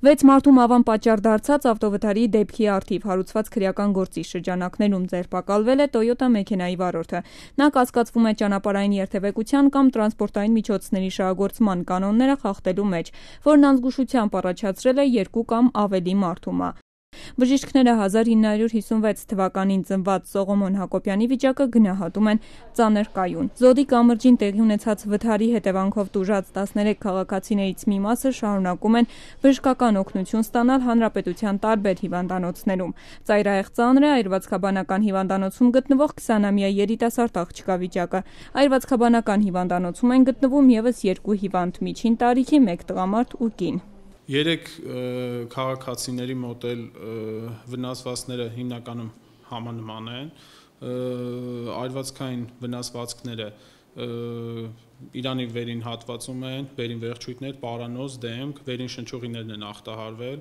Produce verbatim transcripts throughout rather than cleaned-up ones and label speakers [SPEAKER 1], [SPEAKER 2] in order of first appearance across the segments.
[SPEAKER 1] վեց մարդու մահվան պատճառ դարձած ավտովթարի դեպքի առթիվ հարուցված քրեական գործի շրջանակներում ձերբակալվել է Toyota մեքենայի վարորդը։ Նա կասկածվում է ճանապարհային երթևեկության կամ տրանսպորտային միջոցների շահագործման կանոնները խախտելու մեջ, որն անզգուշությամբ առաջացրել է երկու կամ ավելի մարդու մահ։ Բժիշկները հազար ինը հարյուր հիսունվեց թվականին ծնված Սողոմոն Հակոբյանի վիճակը գնահատում են ծանր կայուն։ Զոդի կամրջին տեղի ունեցած վթարի հետևանքով տուժած տասներեք քաղաքացիներից մի մասը շարունակում են բժշկական օգնություն ստանալ հանրապետության տարբեր հիվանդանոցներում։ Ծայրահեղ ծանր է Այրվածքաբանական հիվանդանոցում գտնվող քսանամյա երիտասարդ աղջկա վիճակը։ Այրվածքաբանական հիվանդանոցում են գտնվում ևս երկու հիվանդ՝ միջին տարիքի մեկ տղամարդ ու կին։
[SPEAKER 2] Երեք քաղաքացիների մոտ էլ վնասվածքները հիմնականում համանման են, այրվածքային վնասվածքները իրանի վերին հատվածում են, վերին վերջույթներ, պարանոց, դեմք, վերին շնչուղիներն են ախտահարվել,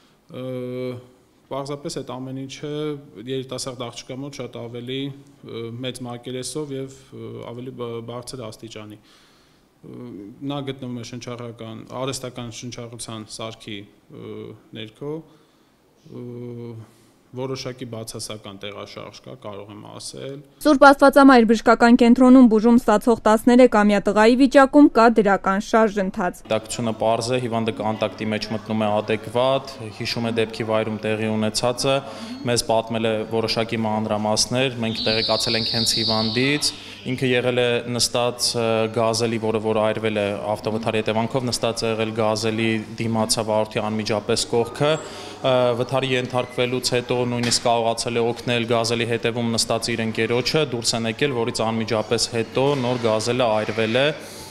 [SPEAKER 2] պարզապես այդ ամեն ինչը երիտասարդ աղջկա մոտ շատ ավելի մեծ մակերեսով և ավելի բարձր աստիճանի։ Նա գտնվում է շնչառական, արհեստական շնչառության սարքի ներքո, որոշակի բացասական տեղաշարժ կա, կարող եմ ասել։
[SPEAKER 1] Սուրբ Աստվածամայր բժշկական կենտրոնում բուժում ստացող տասներեքամյա տղայի վիճակում կա դրական շարժընթաց։
[SPEAKER 3] Տակցությունը պարզ է, հիվանդը կոնտակտի մեջ մտնում է adekvat, հիշում է դեպքի վայրում տեղի ունեցածը, մեզ պատմել է որոշակի մանրամասներ, մենք տեղեկացել ենք հենց հիվանդից, ինքը եղել է նստած գազելի, որը որ այրվել է ավտովթարի հետևանքով, նստած է եղել գազելի դիմացավ վարորդի անմիջապես կողքը, վթարի ենթարկվելուց հետո նույնիսկ կարողացել է օգնել գազելի հետևում նստած իր ընկերոջը, դուրս են եկել, որից անմիջապես հետո նոր գազելը այրվել է։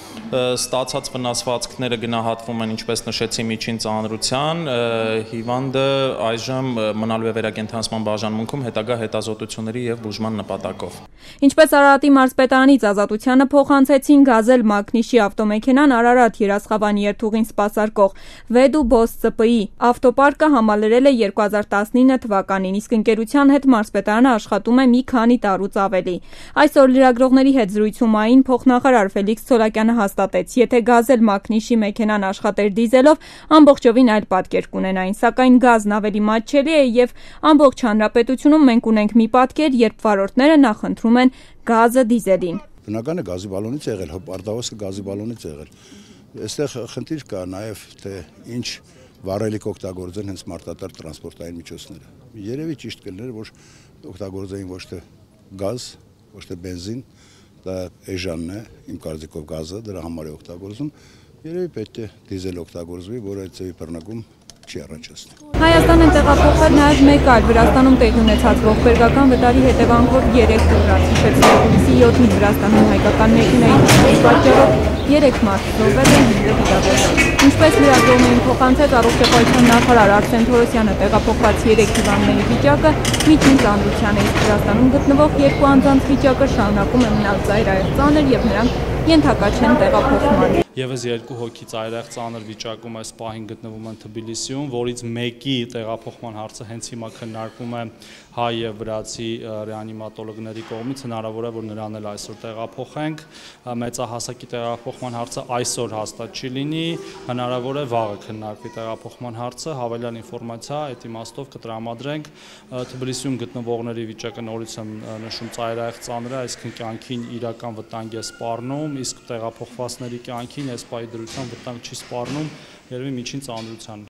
[SPEAKER 3] Ստացած վնասվածքները գնահատվում են, ինչպես նշեցի, միջին ծանրության, հիվանդը այժմ մնալու է վերակենդանացման բաժանմունքում հետագա հետազոտությունների և բուժման նպատակով։
[SPEAKER 1] Ինչպես Արարատի մարզպետարանից Ազատությանը փոխանցեցին, գազել Մակնիշի ավտոմեքենան Արարատ Երասխավան երթուղին սպասարկող Վեդու Բոս Ց П I ավտոպարկը համալրել է երկու հազար տասնինը թվականին, իսկ ընկերության հետ մարզպետարանը աշխատում է մի քանի տարուց ավելի։ Այսօր լրագրողների հետ զրույցում այն փոխնախարար Ֆելիքս Ցոլակյանը հաստատեց, եթե գազել Մակնիշի մեքենան աշխատեր դիզելով, ամբողջովին այլ պատկեր կունենային, սակայն գազն ավելի մատչելի է և ամբողջ հանրապետությունում մենք ունենք մի պատկեր, երբ վարորդները նախընտրում են գազը դիզելին։
[SPEAKER 4] Բնական է գազի բալոնից եղել, արտավազքը գազի բալոնից եղել։ Այստեղ խնդիր կա նաև, թե ինչ վառելիք օգտագործեն հենց մարդատար տրանսպորտային միջոցները։ Երևի ճիշտ կլիներ, որ օգտագործեին ոչ թե գազ, ոչ թե բենզին, դա էժանն է, իմ կարծիքով գազը, դրա համար է օգտագործում, երևի պետք է դիզել օգտագործվի, որը այդ ձևի բռնկում չի առաջացնի։
[SPEAKER 1] Հայաստան են տեղափոխվել նաև մեկ այլ Վրաստանում տեղի ունեցած ողբերգական վտարի հետևանքով երեք տուժած, հիշեցնել հուլիսի յոթին Վրաստանում հայկական մեքենայի թռչնի պատճառով երեք մարդ զոհվել են, հինգը վիրավորվել։ Ինչպես լրագրողներին փոխանցեց առողջապահության նախարար Արսեն Թորոսյանը, տեղափոխված երեք հիվանդների վիճակը միջին ծանրության է, իսկ Վրաստանում գտնվող երկու անձանց վիճակը շարունակում է մնալ ծայրահեղ ծանր և նրանք ենթակա չեն տեղափոխման։
[SPEAKER 5] Եվս երկու հոգի ծայրահեղ ծանր վիճակում այս պահին գտնվում են Թբիլիսիում, որից մեկի տեղափոխման հարցը հենց հիմա քննարկվում է հայ և վրացի ռեանիմատոլոգների կողմից, հնարավոր է, որ նրան էլ այսօր տեղափոխենք, մեծահասակի տեղափոխման հարցը այսօր հաստատ չի լինի, հնարավոր է վաղը քննարկվի տեղափոխման հարցը, հավելյալ ինֆորմացիա այդ իմաստով կտրամադրենք, Թբիլիսիում գտնվողների վիճակը նորից եմ նշում ծայրահեղ ծանր է, այսինքն կյանքին իրական վտանգ է սպառնում, իսկ տեղափոխվածների կյանքին այս պահի դրությամբ վտանգ չի սպառնում, երևի միջին ծանրության։